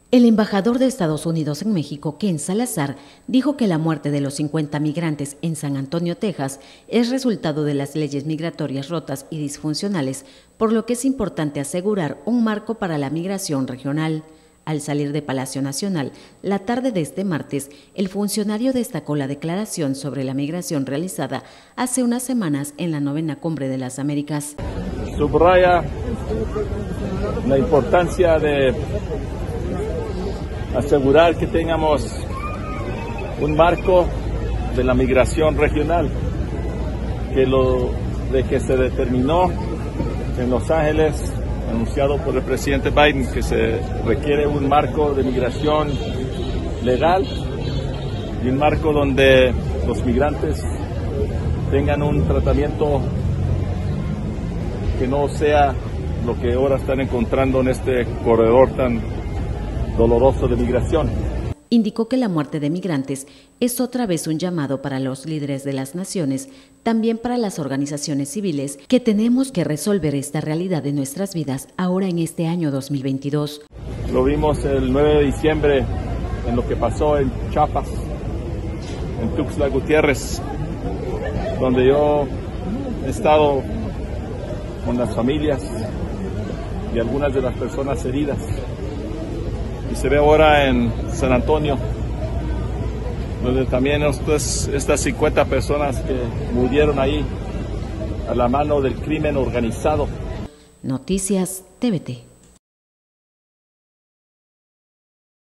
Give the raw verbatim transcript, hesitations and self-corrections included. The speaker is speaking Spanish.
El embajador de Estados Unidos en México, Ken Salazar, dijo que la muerte de los cincuenta migrantes en San Antonio, Texas, es resultado de las leyes migratorias rotas y disfuncionales, por lo que es importante asegurar un marco para la migración regional. Al salir de Palacio Nacional, la tarde de este martes, el funcionario destacó la declaración sobre la migración realizada hace unas semanas en la novena Cumbre de las Américas. Subraya la importancia de asegurar que tengamos un marco de la migración regional, que lo de que se determinó en Los Ángeles, anunciado por el presidente Biden, que se requiere un marco de migración legal y un marco donde los migrantes tengan un tratamiento que no sea lo que ahora están encontrando en este corredor tan doloroso de migración. Indicó que la muerte de migrantes es otra vez un llamado para los líderes de las naciones, también para las organizaciones civiles, que tenemos que resolver esta realidad de nuestras vidas ahora en este año dos mil veintidós. Lo vimos el nueve de diciembre en lo que pasó en Chiapas, en Tuxtla Gutiérrez, donde yo he estado con las familias y algunas de las personas heridas. Y se ve ahora en San Antonio, donde también estos, estas cincuenta personas que murieron ahí a la mano del crimen organizado. Noticias T V T.